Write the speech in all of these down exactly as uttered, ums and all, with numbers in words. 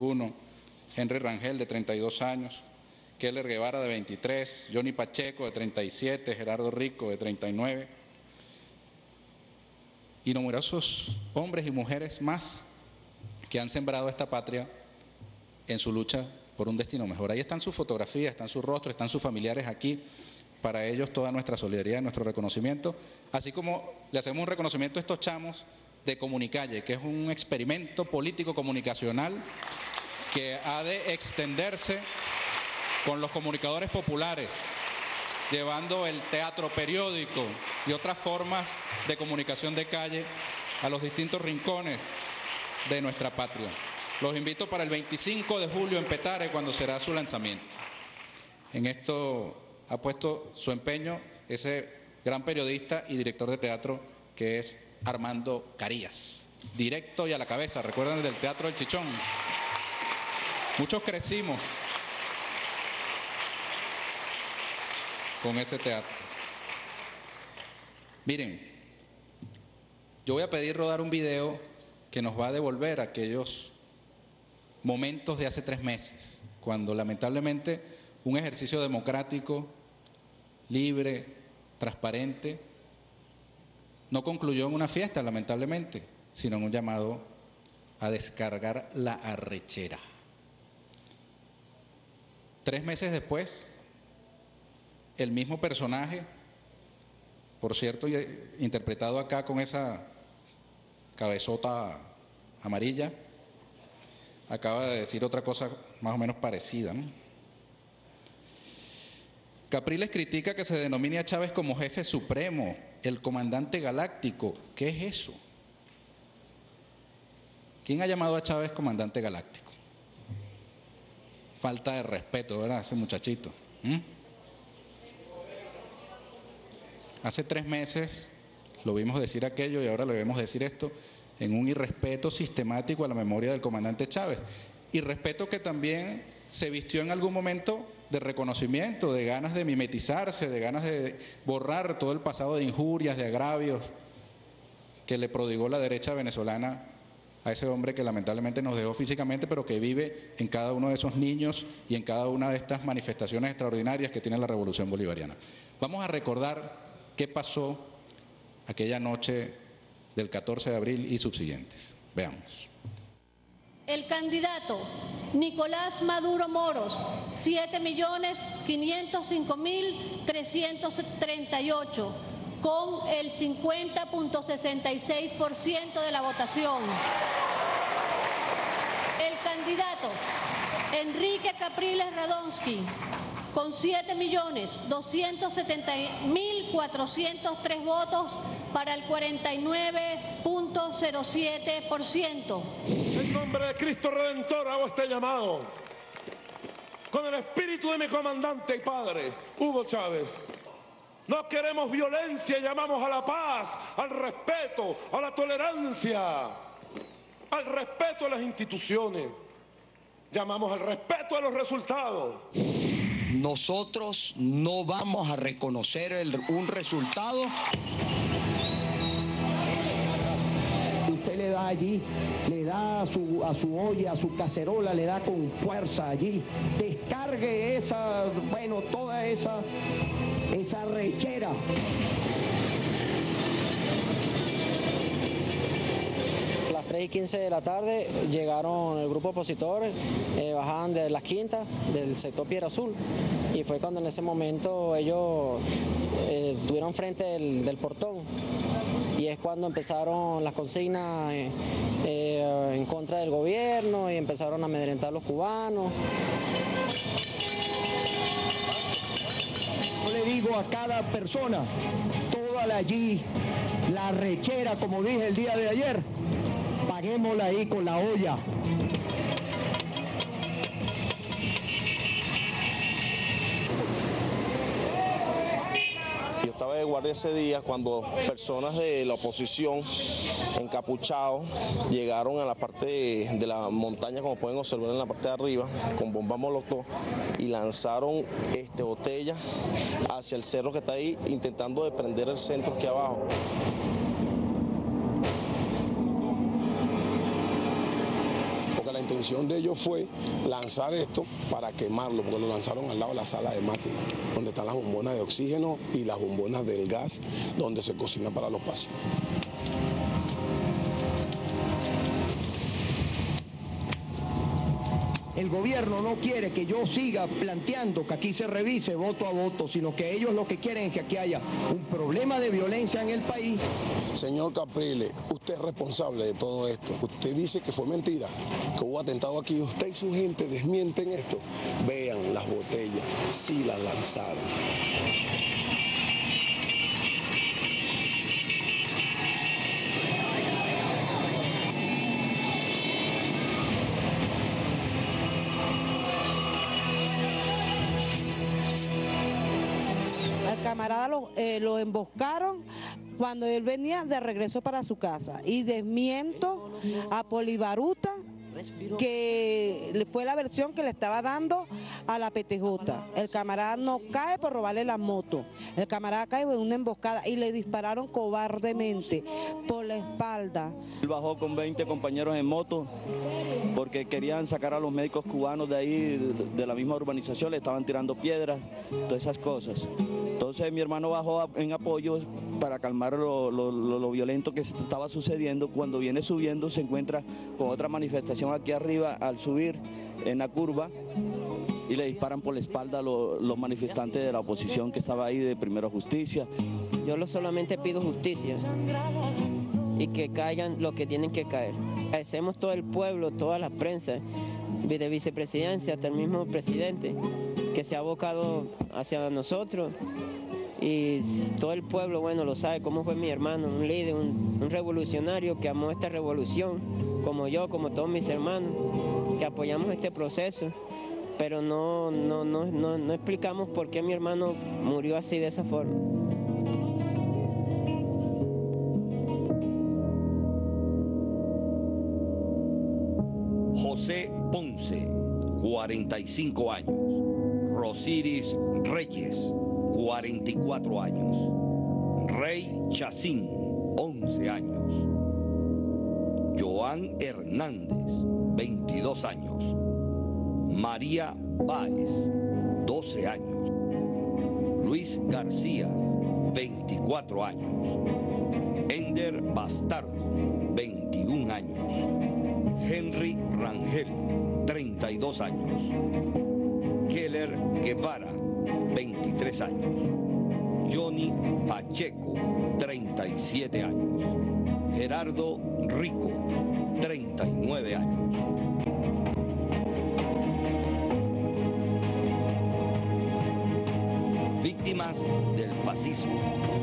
uno, Henry Rangel, de treinta y dos años, Keller Guevara, de veintitrés, Johnny Pacheco, de treinta y siete, Gerardo Rico, de treinta y nueve, y numerosos hombres y mujeres más que han sembrado esta patria en su lucha por un destino mejor. Ahí están sus fotografías, están sus rostros, están sus familiares aquí. Para ellos toda nuestra solidaridad y nuestro reconocimiento, así como le hacemos un reconocimiento a estos chamos de Comunicalle, que es un experimento político comunicacional que ha de extenderse con los comunicadores populares, llevando el teatro periódico y otras formas de comunicación de calle a los distintos rincones de nuestra patria. Los invito para el veinticinco de julio en Petare, cuando será su lanzamiento. En esto ha puesto su empeño ese gran periodista y director de teatro que es Armando Carías. Directo y a la cabeza, recuerdan del Teatro del Chichón. Muchos crecimos con ese teatro. Miren, yo voy a pedir rodar un video que nos va a devolver aquellos momentos de hace tres meses, cuando lamentablemente un ejercicio democrático, libre, transparente, no concluyó en una fiesta, lamentablemente, sino en un llamado a descargar la arrechera. Tres meses después, el mismo personaje, por cierto, interpretado acá con esa cabezota amarilla, acaba de decir otra cosa más o menos parecida, ¿no? Capriles critica que se denomine a Chávez como jefe supremo, el comandante galáctico. ¿Qué es eso? ¿Quién ha llamado a Chávez comandante galáctico? Falta de respeto, ¿verdad? Ese muchachito. ¿Mm? Hace tres meses lo vimos decir aquello y ahora le vemos decir esto en un irrespeto sistemático a la memoria del comandante Chávez. Irrespeto que también se vistió en algún momento de reconocimiento, de ganas de mimetizarse, de ganas de borrar todo el pasado de injurias, de agravios que le prodigó la derecha venezolana a ese hombre que lamentablemente nos dejó físicamente, pero que vive en cada uno de esos niños y en cada una de estas manifestaciones extraordinarias que tiene la Revolución Bolivariana. Vamos a recordar qué pasó aquella noche del catorce de abril y subsiguientes. Veamos. El candidato Nicolás Maduro Moros, siete millones quinientos cinco mil trescientos treinta y ocho, con el cincuenta punto sesenta y seis por ciento de la votación. El candidato Enrique Capriles Radonsky, con siete millones doscientos setenta mil cuatrocientos tres votos para el cuarenta y nueve punto cero siete por ciento. En nombre de Cristo Redentor hago este llamado, con el espíritu de mi comandante y padre, Hugo Chávez. No queremos violencia, llamamos a la paz, al respeto, a la tolerancia, al respeto a las instituciones. Llamamos al respeto a los resultados. Nosotros no vamos a reconocer el, un resultado. Usted le da allí, le da a su, a su olla, a su cacerola, le da con fuerza allí. Descargue esa, bueno, toda esa, esa rechera. tres y quince de la tarde llegaron el grupo opositor, eh, bajaban de las quintas del sector Piedra Azul, y fue cuando en ese momento ellos eh, estuvieron frente del, del portón, y es cuando empezaron las consignas eh, eh, en contra del gobierno y empezaron a amedrentar a los cubanos. Yo le digo a cada persona, toda la allí, la rechera, como dije el día de ayer, paguémosla ahí con la olla. Yo estaba de guardia ese día cuando personas de la oposición encapuchados llegaron a la parte de, de la montaña, como pueden observar en la parte de arriba, con bomba molotov, y lanzaron este, botellas hacia el cerro que está ahí, intentando de prender el centro aquí abajo. La intención de ellos fue lanzar esto para quemarlo, porque lo lanzaron al lado de la sala de máquinas, donde están las bombonas de oxígeno y las bombonas del gas, donde se cocina para los pacientes. El gobierno no quiere que yo siga planteando que aquí se revise voto a voto, sino que ellos lo que quieren es que aquí haya un problema de violencia en el país. Señor Capriles, usted es responsable de todo esto. Usted dice que fue mentira, que hubo atentado aquí. Usted y su gente desmienten esto. Vean las botellas, sí las lanzaron. Camarada lo, eh, lo emboscaron cuando él venía de regreso para su casa, y desmiento a Polibaruta que fue la versión que le estaba dando a la P T J. El camarada no cae por robarle la moto, el camarada cae en una emboscada y le dispararon cobardemente por la espalda. Él bajó con veinte compañeros en moto porque querían sacar a los médicos cubanos de ahí, de la misma urbanización, le estaban tirando piedras, todas esas cosas. Entonces mi hermano bajó en apoyo para calmar lo, lo, lo, lo violento que estaba sucediendo. Cuando viene subiendo se encuentra con otra manifestación aquí arriba al subir en la curva y le disparan por la espalda a los, los manifestantes de la oposición que estaba ahí de Primero Justicia. Yo lo solamente pido justicia y que caigan los que tienen que caer. Agradecemos todo el pueblo, toda la prensa, de vicepresidencia hasta el mismo presidente que se ha abocado hacia nosotros, y todo el pueblo, bueno, lo sabe cómo fue mi hermano, un líder, un, un revolucionario que amó esta revolución, como yo, como todos mis hermanos, que apoyamos este proceso, pero no, no, no, no, no explicamos por qué mi hermano murió así, de esa forma. José Ponce, cuarenta y cinco años. Rosiris Reyes, cuarenta y cuatro años. Rey Chacín, once años. Joan Hernández, veintidós años. María Báez, doce años. Luis García, veinticuatro años. Ender Bastardo, veintiún años. Henry Rangel, treinta y dos años. Keller Guevara, veintitrés años. Johnny Pacheco, treinta y siete años. Gerardo Rico, treinta y nueve años. Víctimas del fascismo.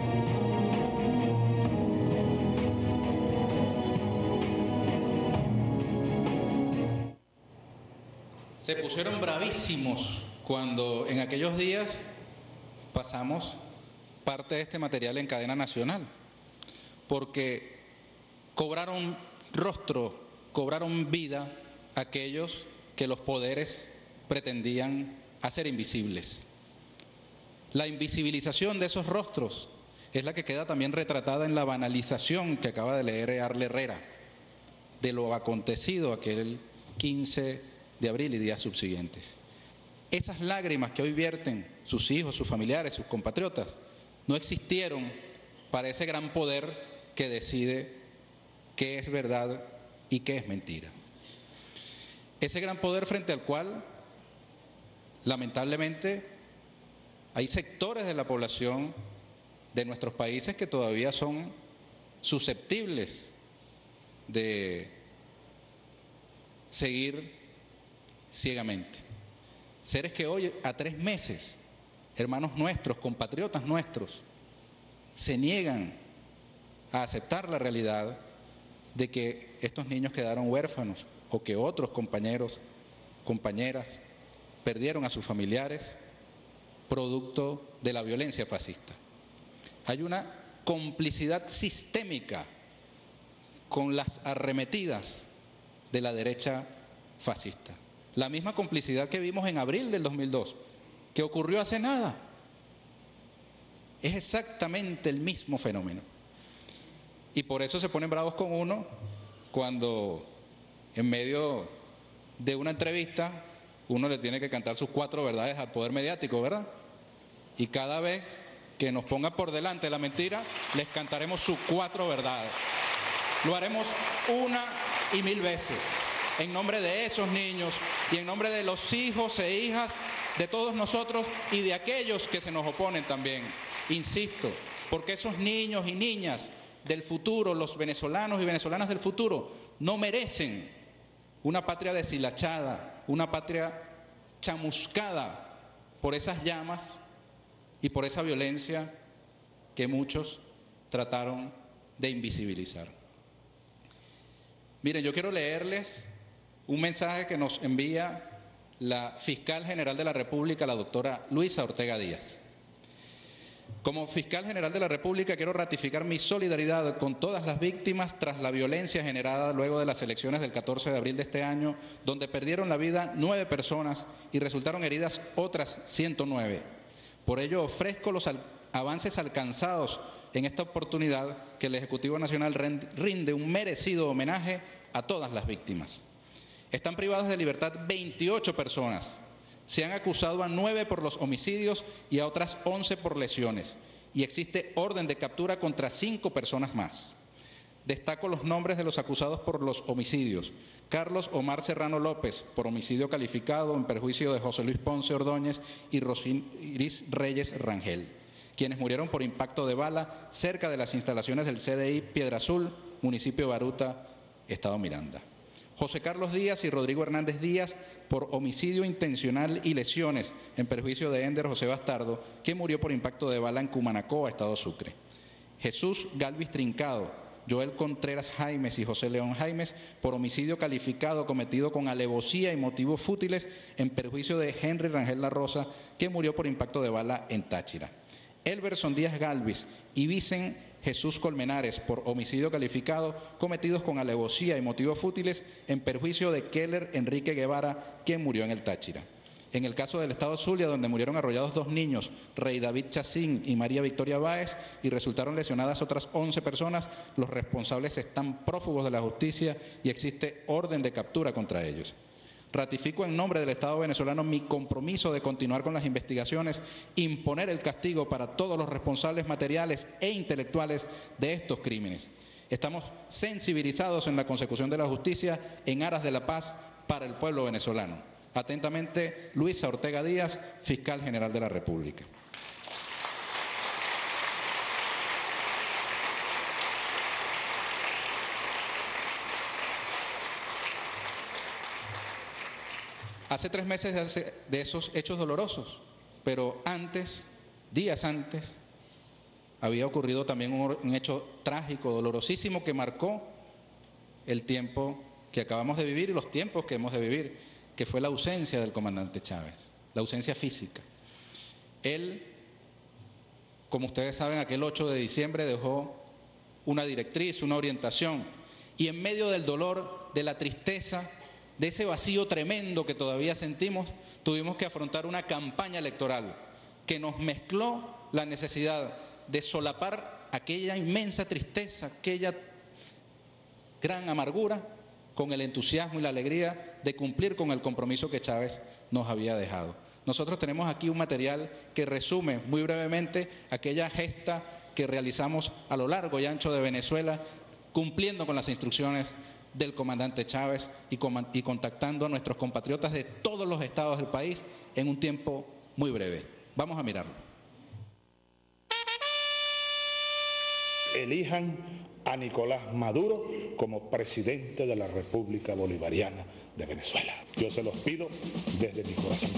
Se pusieron bravísimos cuando en aquellos días pasamos parte de este material en cadena nacional, porque cobraron rostro, cobraron vida aquellos que los poderes pretendían hacer invisibles. La invisibilización de esos rostros es la que queda también retratada en la banalización que acaba de leer Arle Herrera de lo acontecido aquel quince de abril y días subsiguientes. Esas lágrimas que hoy vierten sus hijos, sus familiares, sus compatriotas, no existieron para ese gran poder que decide qué es verdad y qué es mentira. Ese gran poder frente al cual, lamentablemente, hay sectores de la población de nuestros países que todavía son susceptibles de seguir ciegamente. Seres que hoy, a tres meses, hermanos nuestros, compatriotas nuestros, se niegan a aceptar la realidad de que estos niños quedaron huérfanos o que otros compañeros, compañeras, perdieron a sus familiares producto de la violencia fascista. Hay una complicidad sistémica con las arremetidas de la derecha fascista. La misma complicidad que vimos en abril del dos mil dos, que ocurrió hace nada. Es exactamente el mismo fenómeno. Y por eso se ponen bravos con uno cuando en medio de una entrevista, uno le tiene que cantar sus cuatro verdades al poder mediático, ¿verdad? Y cada vez que nos ponga por delante la mentira, les cantaremos sus cuatro verdades. Lo haremos una y mil veces, en nombre de esos niños y en nombre de los hijos e hijas de todos nosotros y de aquellos que se nos oponen también. Insisto, porque esos niños y niñas del futuro, los venezolanos y venezolanas del futuro, no merecen una patria deshilachada, una patria chamuscada por esas llamas y por esa violencia que muchos trataron de invisibilizar. Miren, yo quiero leerles un mensaje que nos envía la Fiscal General de la República, la doctora Luisa Ortega Díaz. Como Fiscal General de la República quiero ratificar mi solidaridad con todas las víctimas tras la violencia generada luego de las elecciones del catorce de abril de este año, donde perdieron la vida nueve personas y resultaron heridas otras ciento nueve. Por ello ofrezco los al- avances alcanzados en esta oportunidad que el Ejecutivo Nacional rinde un merecido homenaje a todas las víctimas. Están privadas de libertad veintiocho personas. Se han acusado a nueve por los homicidios y a otras once por lesiones. Y existe orden de captura contra cinco personas más. Destaco los nombres de los acusados por los homicidios. Carlos Omar Serrano López, por homicidio calificado en perjuicio de José Luis Ponce Ordóñez y Rosiris Reyes Rangel, quienes murieron por impacto de bala cerca de las instalaciones del C D I Piedra Azul, municipio de Baruta, Estado Miranda. José Carlos Díaz y Rodrigo Hernández Díaz por homicidio intencional y lesiones en perjuicio de Ender José Bastardo, que murió por impacto de bala en Cumanacoa, Estado Sucre. Jesús Galvis Trincado, Joel Contreras Jaimes y José León Jaimes por homicidio calificado cometido con alevosía y motivos fútiles en perjuicio de Henry Rangel La Rosa, que murió por impacto de bala en Táchira. Elberson Díaz Galvis y Vicen Jesús Colmenares por homicidio calificado cometidos con alevosía y motivos fútiles en perjuicio de Keller Enrique Guevara, quien murió en el Táchira. En el caso del Estado Zulia, donde murieron arrollados dos niños, Rey David Chacín y María Victoria Báez, y resultaron lesionadas otras once personas, los responsables están prófugos de la justicia y existe orden de captura contra ellos. Ratifico en nombre del Estado venezolano mi compromiso de continuar con las investigaciones, imponer el castigo para todos los responsables materiales e intelectuales de estos crímenes. Estamos sensibilizados en la consecución de la justicia en aras de la paz para el pueblo venezolano. Atentamente, Luisa Ortega Díaz, Fiscal General de la República. Hace tres meses de, hace, de esos hechos dolorosos, pero antes, días antes, había ocurrido también un, un hecho trágico, dolorosísimo, que marcó el tiempo que acabamos de vivir y los tiempos que hemos de vivir, que fue la ausencia del comandante Chávez, la ausencia física. Él, como ustedes saben, aquel ocho de diciembre dejó una directriz, una orientación, y en medio del dolor, de la tristeza, de ese vacío tremendo que todavía sentimos, tuvimos que afrontar una campaña electoral que nos mezcló la necesidad de solapar aquella inmensa tristeza, aquella gran amargura, con el entusiasmo y la alegría de cumplir con el compromiso que Chávez nos había dejado. Nosotros tenemos aquí un material que resume muy brevemente aquella gesta que realizamos a lo largo y ancho de Venezuela, cumpliendo con las instrucciones del comandante Chávez y, y contactando a nuestros compatriotas de todos los estados del país en un tiempo muy breve. Vamos a mirarlo. Elijan a Nicolás Maduro como presidente de la República Bolivariana de Venezuela. Yo se los pido desde mi corazón.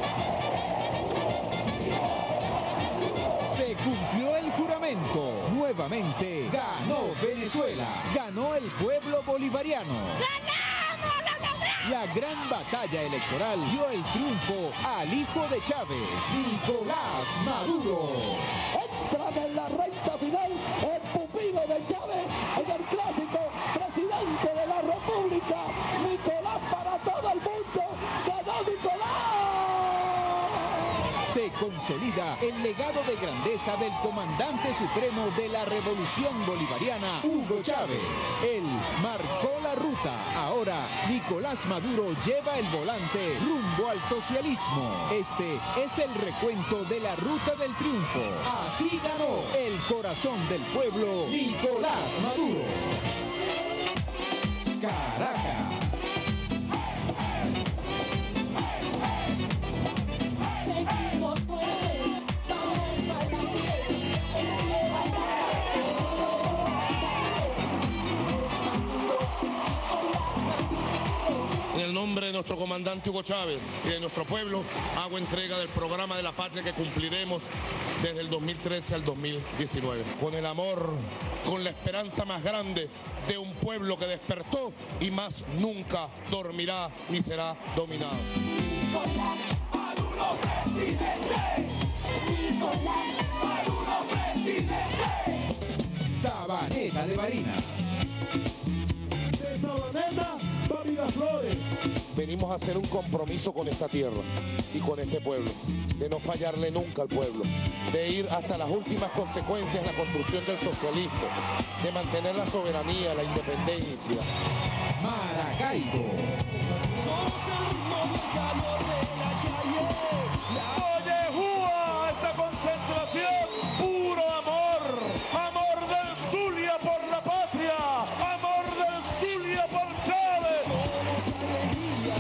Se cumplió el juramento. Nuevamente ganó Venezuela. Ganó el pueblo bolivariano. ¡Ganamos! ¡Lo logramos! La gran batalla electoral dio el triunfo al hijo de Chávez, Nicolás Maduro. Entran en la recta final el pupilo de Chávez en el clásico presidente de la República. Nicolás para todo el mundo. ¡Ganó Nicolás! se consolida el legado de grandeza del comandante supremo de la Revolución Bolivariana, Hugo Chávez. Él marcó la ruta. Ahora Nicolás Maduro lleva el volante rumbo al socialismo. Este es el recuento de la ruta del triunfo. Así ganó el corazón del pueblo, Nicolás Maduro. Caracas. Seguimos pues, vamos para En el nombre de nuestro comandante Hugo Chávez y de nuestro pueblo, hago entrega del programa de la patria que cumpliremos desde el dos mil trece al dos mil diecinueve. Con el amor, con la esperanza más grande de un pueblo que despertó y más nunca dormirá ni será dominado. Nicolás Maduro, presidente. Nicolás Maduro, presidente. Sabaneta de Barinas. De Sabaneta para Miraflores. Venimos a hacer un compromiso con esta tierra y con este pueblo, de no fallarle nunca al pueblo, de ir hasta las últimas consecuencias en la construcción del socialismo, de mantener la soberanía, la independencia. Maracaibo. Somos el ritmo del calor de la calle. Oye, Júa, esta concentración, puro amor, amor del Zulia por la patria, amor del Zulia por Chávez. Somos alegría.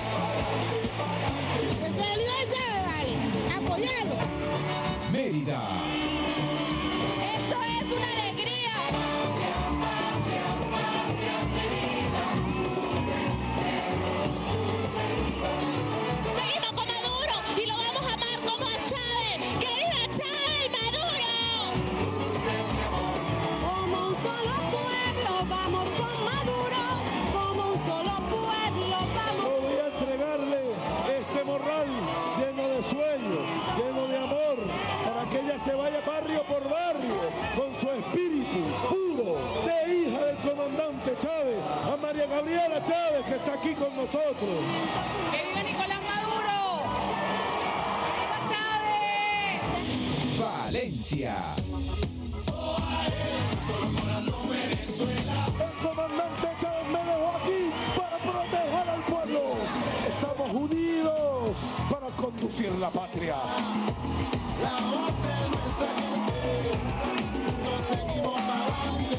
Desde el nivel Chávez, vale, apoyarlo. Mérida. Esto es una alegría. Seguimos con Maduro y lo vamos a amar como a Chávez. ¡Que viva Chávez y Maduro! Como un solo pueblo vamos con Maduro. Como un solo pueblo vamos. Yo voy a entregarle este morral lleno de sueños, lleno de amor, para que ella se vaya barrio por barrio con su espíritu puro de hija del comandante Chávez, a María Gabriela Chávez, que está aquí con nosotros. ¡Que viva Nicolás Maduro! ¡Viva Chávez! Valencia. El comandante Chávez me dejó aquí para proteger al pueblo. Estamos unidos para conducir la patria. La voz de nuestra gente, conseguimos adelante,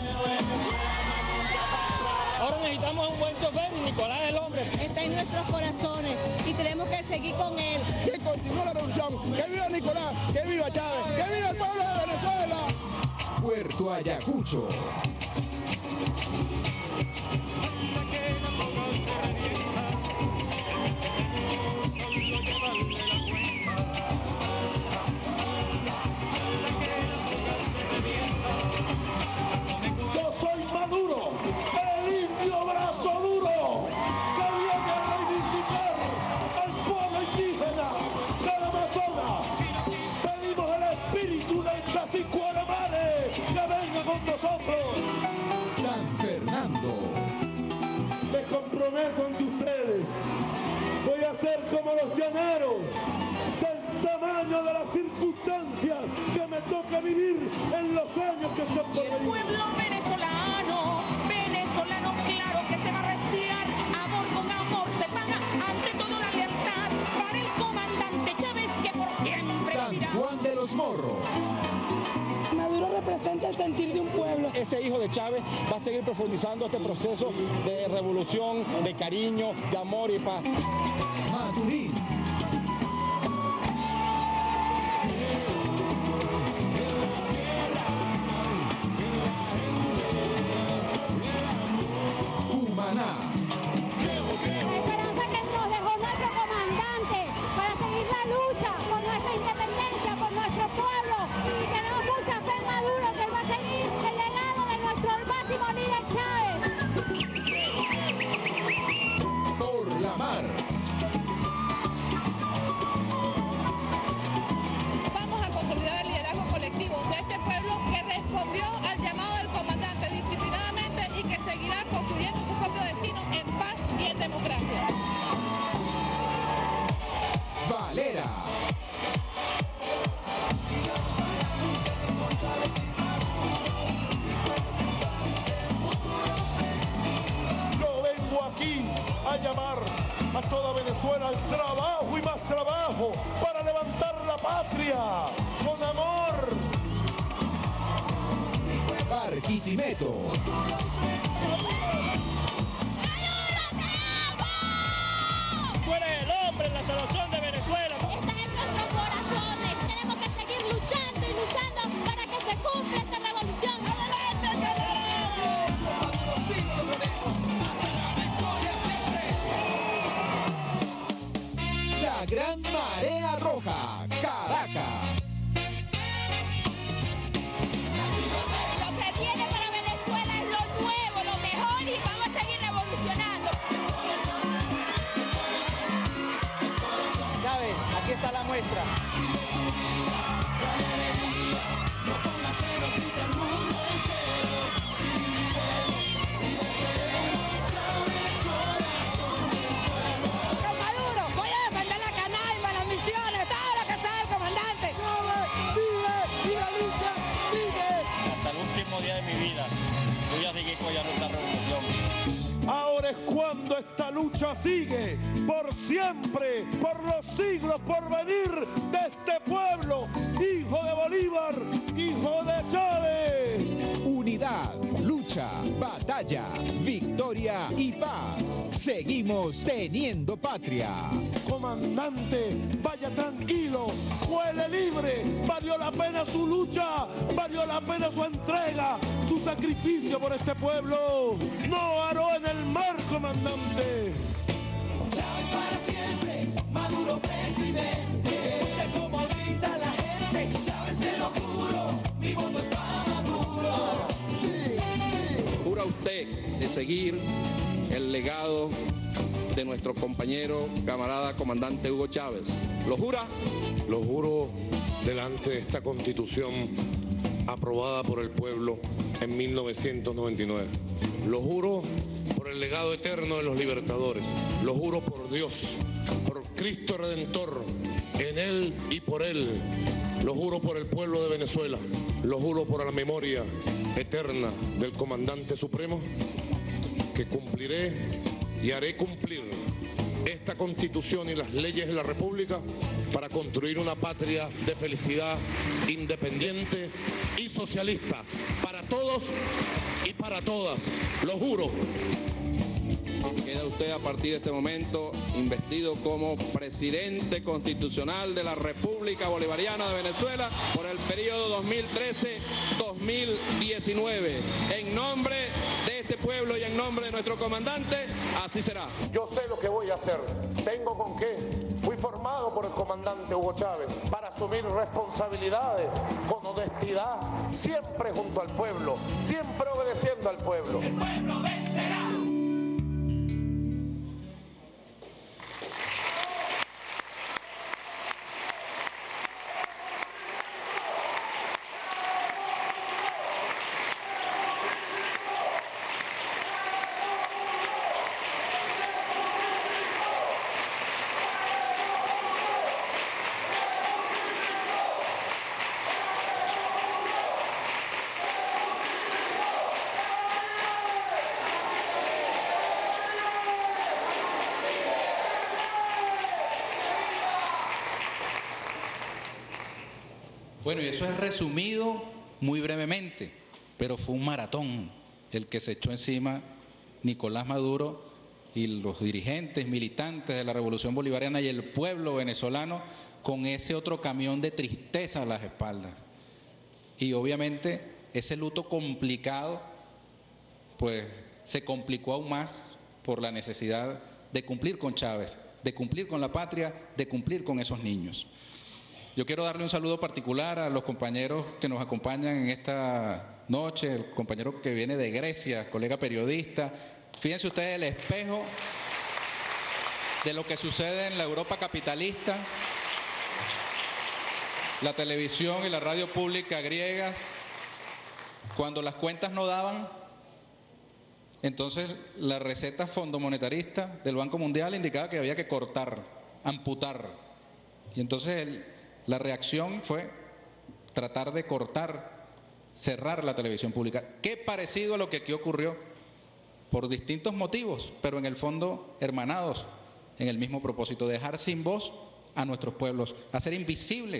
Ahora necesitamos un buen chofer y Nicolás es el hombre. Está en nuestros corazones y tenemos que seguir con él. Que continúe la revolución, que viva Nicolás, que viva Chávez, que viva el pueblo de Venezuela. Puerto Ayacucho. Yo soy Maduro, el indio brazo duro, que viene a reivindicar al pueblo indígena del Amazonas. Pedimos el espíritu del cacique Aramare que venga con nosotros. San Fernando. Me comprometo ante ustedes. Voy a ser como los llaneros, del tamaño de las circunstancias que me toca vivir en los años que son por El venir. pueblo venezolano, venezolano claro que se va a retirar. Amor con amor se paga, ante todo la lealtad para el comandante Chávez que por siempre San vivirá. Juan de los Morros. Maduro representa el sentir de un pueblo. Ese hijo de Chávez va a seguir profundizando este proceso de revolución, de cariño, de amor y paz. Maturín. Cumaná. La esperanza que nos dejó nuestro comandante para seguir la lucha por nuestra independencia, por nuestro pueblo. Y tenemos mucha fe en Maduro que él va a seguir el legado de nuestro máximo líder Chávez. Por la mar. patria, con amor. Barquisimeto. Tú eres el hombre en la salvación de Venezuela. Está en nuestros corazones. Tenemos que seguir luchando y luchando para que se cumpla esta revolución. ¡Adelante, La Gran Marea Roja, Caracas. Lo que viene para Venezuela es lo nuevo, lo mejor y vamos a seguir revolucionando. Chávez, aquí está la muestra. Con Maduro, voy a defender la canaima, las misiones, todo lo que sea el comandante. ¡Vive! ¡Y la lucha sigue! Hasta el último día de mi vida voy a seguir apoyando esta revolución. Ahora es cuando esta lucha sigue, por siempre, por los siglos por venir de este pueblo, hijo de Bolívar, hijo de Chávez. Unidad, lucha, batalla, victoria y paz. Seguimos teniendo patria. Comandante, vaya tranquilo, huele libre, valió la pena su lucha, valió la pena su entrega, su sacrificio por este pueblo. No haró en el mar, comandante. Chávez para siempre, Maduro presidente. Escucha como grita la gente, Chávez se lo juro, mi voto es para Maduro. Sí, sí. ¿Jura usted de seguir el legado de nuestro compañero, camarada, comandante Hugo Chávez? ¿Lo jura? Lo juro delante de esta Constitución aprobada por el pueblo en mil novecientos noventa y nueve. Lo juro por el legado eterno de los libertadores. Lo juro por Dios, por Cristo Redentor, en Él y por Él. Lo juro por el pueblo de Venezuela. Lo juro por la memoria eterna del comandante supremo, que cumpliré y haré cumplir esta Constitución y las leyes de la República para construir una patria de felicidad independiente y socialista para todos y para todas. Lo juro. Queda usted a partir de este momento investido como presidente constitucional de la República Bolivariana de Venezuela por el periodo dos mil trece a dos mil diecinueve. En nombre de este pueblo y en nombre de nuestro comandante, así será. Yo sé lo que voy a hacer, tengo con qué. Fui formado por el comandante Hugo Chávez para asumir responsabilidades con honestidad, siempre junto al pueblo, siempre obedeciendo al pueblo. El pueblo vencerá. Bueno, y eso es resumido muy brevemente, pero fue un maratón el que se echó encima Nicolás Maduro y los dirigentes militantes de la Revolución Bolivariana y el pueblo venezolano con ese otro camión de tristeza a las espaldas. Y obviamente ese luto complicado, pues se complicó aún más por la necesidad de cumplir con Chávez, de cumplir con la patria, de cumplir con esos niños. Yo quiero darle un saludo particular a los compañeros que nos acompañan en esta noche, el compañero que viene de Grecia, colega periodista. Fíjense ustedes el espejo de lo que sucede en la Europa capitalista, la televisión y la radio pública griegas, cuando las cuentas no daban, entonces la receta fondomonetarista del Banco Mundial indicaba que había que cortar, amputar. Y entonces el La reacción fue tratar de cortar, cerrar la televisión pública. Qué parecido a lo que aquí ocurrió, por distintos motivos, pero en el fondo hermanados en el mismo propósito, dejar sin voz a nuestros pueblos, hacer invisibles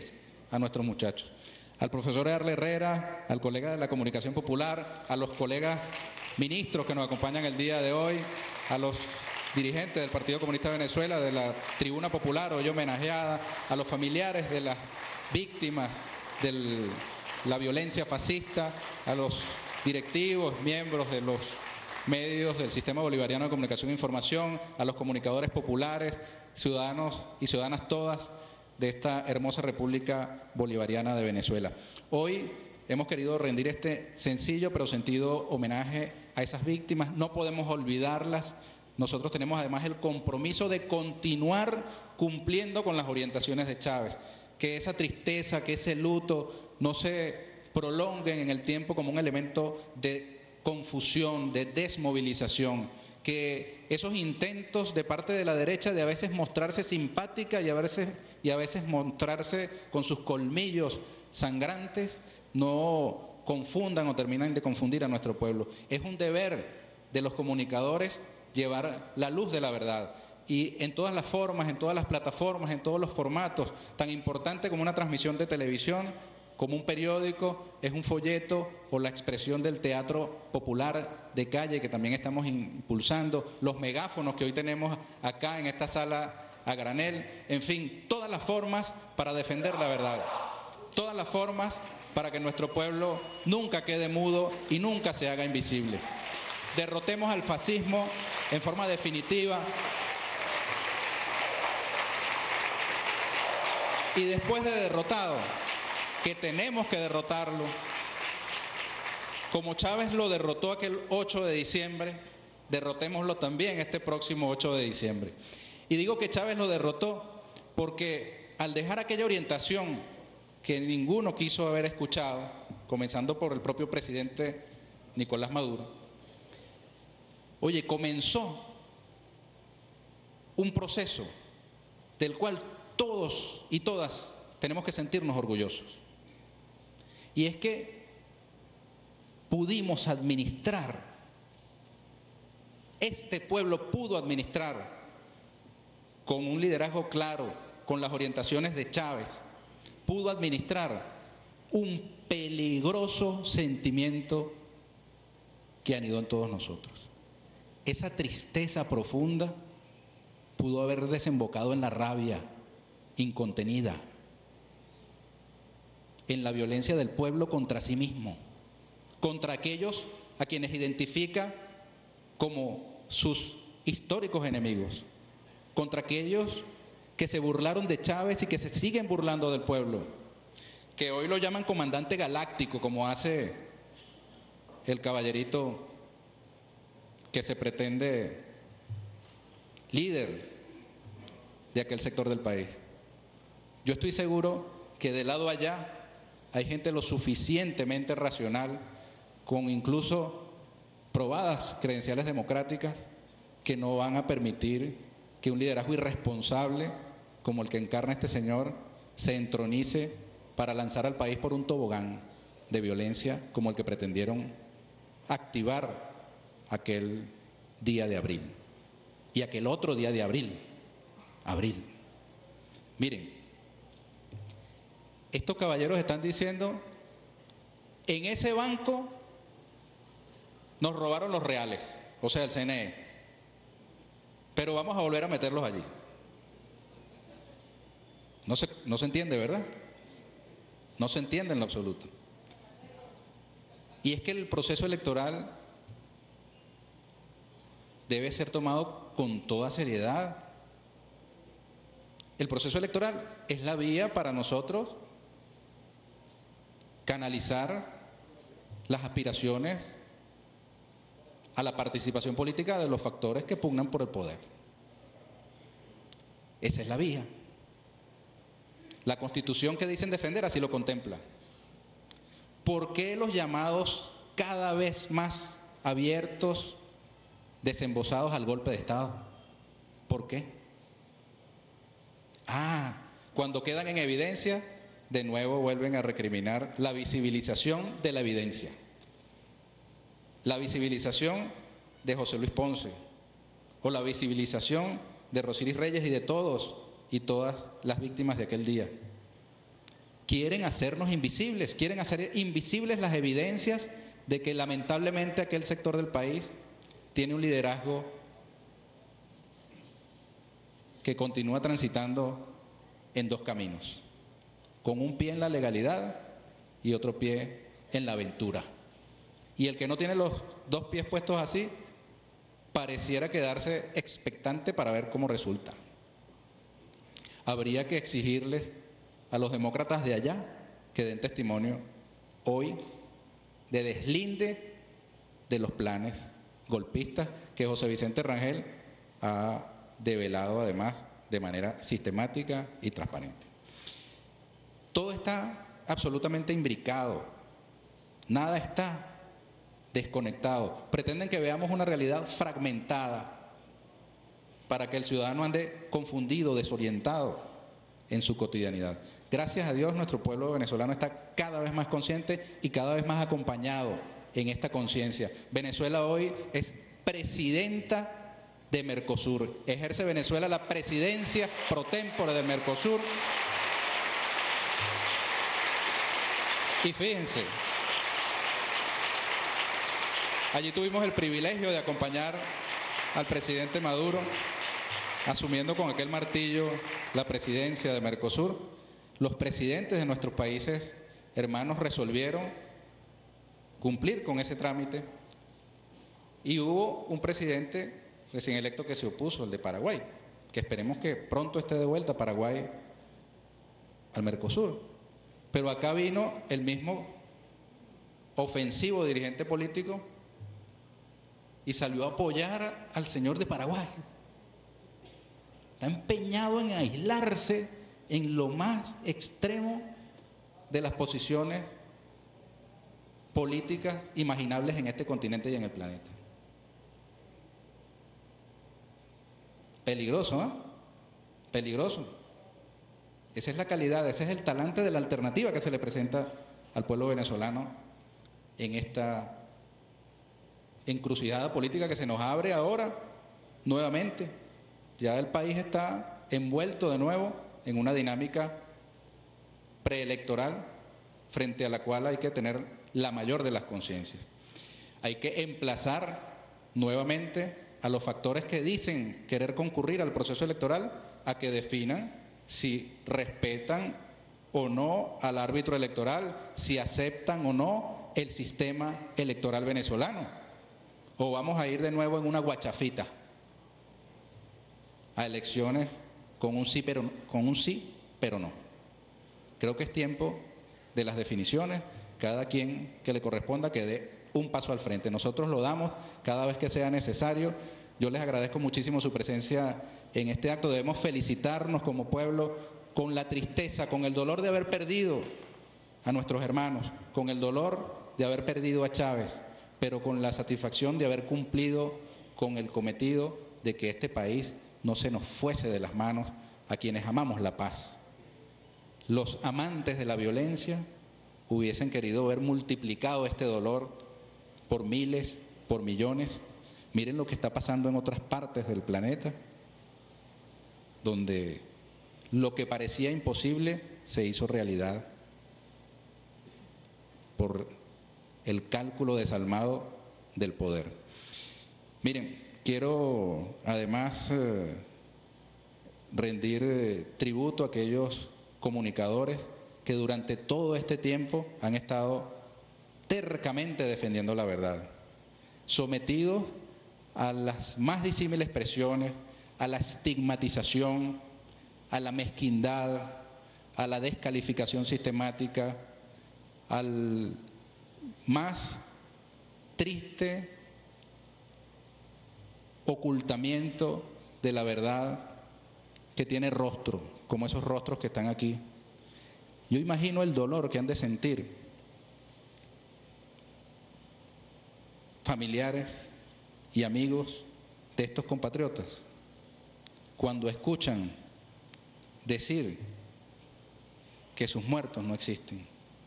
a nuestros muchachos. Al profesor Arle Herrera, al colega de la Comunicación Popular, a los colegas ministros que nos acompañan el día de hoy, a los dirigentes del Partido Comunista de Venezuela, de la Tribuna Popular, hoy homenajeada, a los familiares de las víctimas de la violencia fascista, a los directivos, miembros de los medios del Sistema Bolivariano de Comunicación e Información, a los comunicadores populares, ciudadanos y ciudadanas todas de esta hermosa República Bolivariana de Venezuela. Hoy hemos querido rendir este sencillo pero sentido homenaje a esas víctimas. No podemos olvidarlas. Nosotros tenemos además el compromiso de continuar cumpliendo con las orientaciones de Chávez. Que esa tristeza, que ese luto no se prolonguen en el tiempo como un elemento de confusión, de desmovilización. Que esos intentos de parte de la derecha de a veces mostrarse simpática y a veces, y a veces mostrarse con sus colmillos sangrantes no confundan o terminan de confundir a nuestro pueblo. Es un deber de los comunicadores llevar la luz de la verdad y en todas las formas, en todas las plataformas, en todos los formatos, tan importante como una transmisión de televisión, como un periódico, es un folleto o la expresión del teatro popular de calle que también estamos impulsando, los megáfonos que hoy tenemos acá en esta sala a granel, en fin, todas las formas para defender la verdad, todas las formas para que nuestro pueblo nunca quede mudo y nunca se haga invisible. Derrotemos al fascismo en forma definitiva y después de derrotado, que tenemos que derrotarlo, como Chávez lo derrotó aquel ocho de diciembre, derrotémoslo también este próximo ocho de diciembre. Y digo que Chávez lo derrotó porque al dejar aquella orientación que ninguno quiso haber escuchado, comenzando por el propio presidente Nicolás Maduro, oye, comenzó un proceso del cual todos y todas tenemos que sentirnos orgullosos. Y es que pudimos administrar, este pueblo pudo administrar con un liderazgo claro, con las orientaciones de Chávez, pudo administrar un peligroso sentimiento que anidó en todos nosotros. Esa tristeza profunda pudo haber desembocado en la rabia incontenida, en la violencia del pueblo contra sí mismo, contra aquellos a quienes identifica como sus históricos enemigos, contra aquellos que se burlaron de Chávez y que se siguen burlando del pueblo, que hoy lo llaman comandante galáctico, como hace el caballerito que se pretende líder de aquel sector del país. Yo estoy seguro que de lado allá hay gente lo suficientemente racional, con incluso probadas credenciales democráticas, que no van a permitir que un liderazgo irresponsable como el que encarna este señor se entronice para lanzar al país por un tobogán de violencia como el que pretendieron activar aquel día de abril y aquel otro día de abril. Abril. Miren, estos caballeros están diciendo, en ese banco nos robaron los reales, o sea, el C N E, pero vamos a volver a meterlos allí. No se, no se entiende, ¿verdad? No se entiende en lo absoluto. Y es que el proceso electoral debe ser tomado con toda seriedad. El proceso electoral es la vía para nosotros canalizar las aspiraciones a la participación política de los factores que pugnan por el poder. Esa es la vía. La Constitución que dicen defender así lo contempla. ¿Por qué los llamados cada vez más abiertos, desembosados al golpe de Estado? ¿Por qué? Ah, cuando quedan en evidencia, de nuevo vuelven a recriminar la visibilización de la evidencia. La visibilización de José Luis Ponce, o la visibilización de Rosiris Reyes y de todos y todas las víctimas de aquel día. quieren hacernos invisibles, quieren hacer invisibles las evidencias de que lamentablemente aquel sector del país tiene un liderazgo que continúa transitando en dos caminos, con un pie en la legalidad y otro pie en la aventura. Y el que no tiene los dos pies puestos así, pareciera quedarse expectante para ver cómo resulta. Habría que exigirles a los demócratas de allá que den testimonio hoy de deslinde de los planes golpistas que José Vicente Rangel ha develado además de manera sistemática y transparente. Todo está absolutamente imbricado, nada está desconectado. Pretenden que veamos una realidad fragmentada para que el ciudadano ande confundido, desorientado en su cotidianidad. Gracias a Dios, nuestro pueblo venezolano está cada vez más consciente y cada vez más acompañado en esta conciencia. Venezuela hoy es presidenta de Mercosur. Ejerce Venezuela la presidencia pro tempore del Mercosur. Y fíjense, allí tuvimos el privilegio de acompañar al presidente Maduro, asumiendo con aquel martillo la presidencia de Mercosur. Los presidentes de nuestros países hermanos resolvieron cumplir con ese trámite y hubo un presidente recién electo que se opuso, el de Paraguay, que esperemos que pronto esté de vuelta Paraguay al Mercosur. Pero acá vino el mismo ofensivo dirigente político y salió a apoyar al señor de Paraguay. Está empeñado en aislarse en lo más extremo de las posiciones políticas imaginables en este continente y en el planeta. Peligroso, ¿eh? Peligroso. Esa es la calidad, ese es el talante de la alternativa que se le presenta al pueblo venezolano en esta encrucijada política que se nos abre ahora nuevamente. Ya el país está envuelto de nuevo en una dinámica preelectoral frente a la cual hay que tener la mayor de las conciencias. Hay que emplazar nuevamente a los factores que dicen querer concurrir al proceso electoral a que definan si respetan o no al árbitro electoral, si aceptan o no el sistema electoral venezolano, o vamos a ir de nuevo en una guachafita a elecciones con un sí pero, con un sí, pero no. Creo que es tiempo de las definiciones, cada quien que le corresponda que dé un paso al frente. Nosotros lo damos cada vez que sea necesario. Yo les agradezco muchísimo su presencia en este acto. Debemos felicitarnos como pueblo con la tristeza, con el dolor de haber perdido a nuestros hermanos, con el dolor de haber perdido a Chávez, pero con la satisfacción de haber cumplido con el cometido de que este país no se nos fuese de las manos a quienes amamos la paz. Los amantes de la violencia hubiesen querido ver multiplicado este dolor por miles, por millones. Miren lo que está pasando en otras partes del planeta, donde lo que parecía imposible se hizo realidad por el cálculo desalmado del poder. Miren, quiero además eh, rendir eh, tributo a aquellos comunicadores que durante todo este tiempo han estado tercamente defendiendo la verdad, sometidos a las más disímiles presiones, a la estigmatización, a la mezquindad, a la descalificación sistemática, al más triste ocultamiento de la verdad que tiene rostro, como esos rostros que están aquí. Yo imagino el dolor que han de sentir familiares y amigos de estos compatriotas cuando escuchan decir que sus muertos no existen,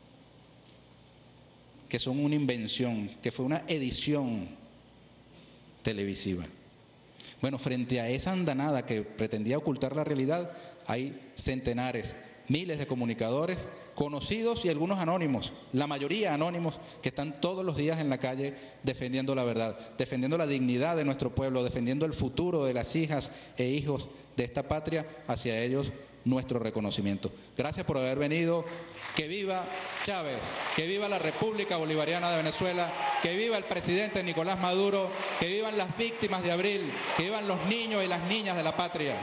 que son una invención, que fue una edición televisiva. Bueno, frente a esa andanada que pretendía ocultar la realidad, hay centenares, miles de comunicadores, conocidos y algunos anónimos, la mayoría anónimos, que están todos los días en la calle defendiendo la verdad, defendiendo la dignidad de nuestro pueblo, defendiendo el futuro de las hijas e hijos de esta patria. Hacia ellos nuestro reconocimiento. Gracias por haber venido. Que viva Chávez, que viva la República Bolivariana de Venezuela, que viva el presidente Nicolás Maduro, que vivan las víctimas de abril, que vivan los niños y las niñas de la patria.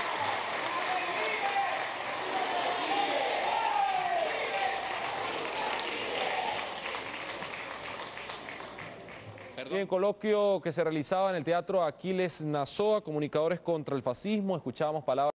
En coloquio que se realizaba en el Teatro Aquiles Nazoa, comunicadores contra el fascismo, escuchábamos palabras